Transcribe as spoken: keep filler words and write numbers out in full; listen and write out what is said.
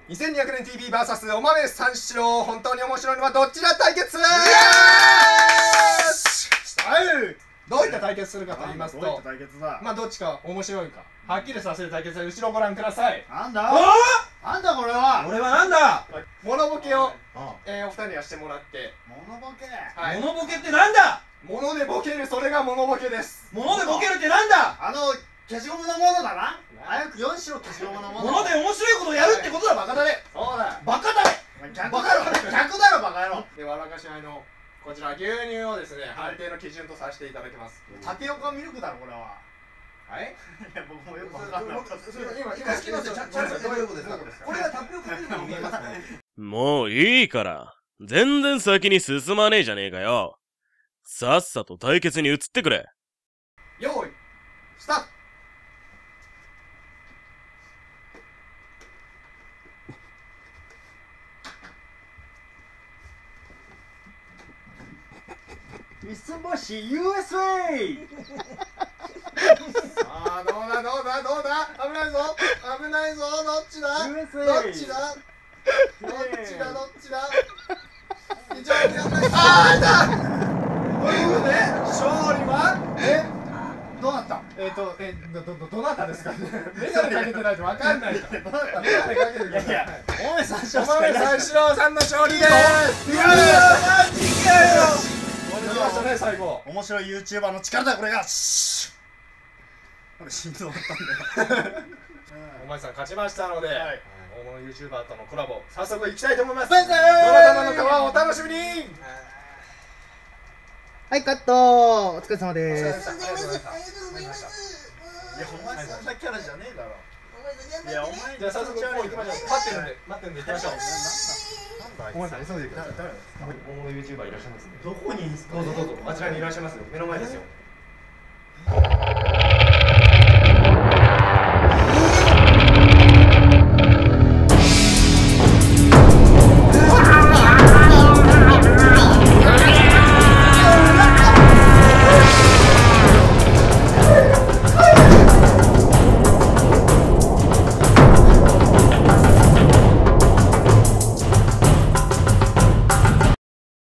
にせんにひゃくねん ティーブイ ブイエス お豆三四郎、本当に面白いのはどっちだ対決。どういった対決するかと言いますと、まあどっちか面白いかはっきりさせる対決で、後ろご覧ください。 なんだなんだこれは。 俺はなんだ。 モノボケをえお二人にはしてもらって。 モノボケ。 モノボケってなんだ。 モノでボケる、それがモノボケです。 モノでボケるってなんだ。 あの消しゴムのものだな。早くよんしろ、消しゴムのもの。 モノで面白いことをやるってことだ、バカだね。 そうだ、 バカだね。 逆だろ、逆だろ、バカ野郎。 では私あのこちら牛乳をですね、判定の基準とさせていただきます。 タピオカミルクだろこれは。 はい。 いや僕もよくわかんない。 今今好きなんですよ。ちゃんとどういうことですか。これがタピオカミルクに見えますね。 もういいから。全然先に進まねえじゃねえかよ。さっさと対決に移ってくれ。 用意スタート。 三つ星 ユーエスエー。 さあどうだどうだどうだ、危ないぞ危ないぞ、どっちだユーエスエー。 どっちだどっちだどっちだ。非常に危ない。ああいた。ということで勝利はえどうなった。 えっとえどどどどなたですかね。メガネかけてないとわかんないから。どなたメガネかけてください。 いやいやお前三四郎お豆三四郎さんの勝利です。 いやいやマジかよ。 やりましたね最後。 面白い ユーチューバーの力だこれが。シュッ。なんか心臓だったんだよ。 お前さん勝ちましたので、 はい大物 ユーチューバーとのコラボ早速いきたいと思います。 バイバイ。 どなたなのかはお楽しみに。 はい、カット。お疲れ様でありがとうす。 ございました。ありがとうございました。 いや、お前そんなキャラじゃねえだろ。いや、お前じゃあ早速こう行きましょう。待ってるんで待ってるんで行きましょう。 なんだ。 お前さん急いでください。大物 ユーチューバーいらっしゃいますんで。 どこにいんすか。 どうぞどうぞ、あちらにいらっしゃいますよ。目の前ですよ。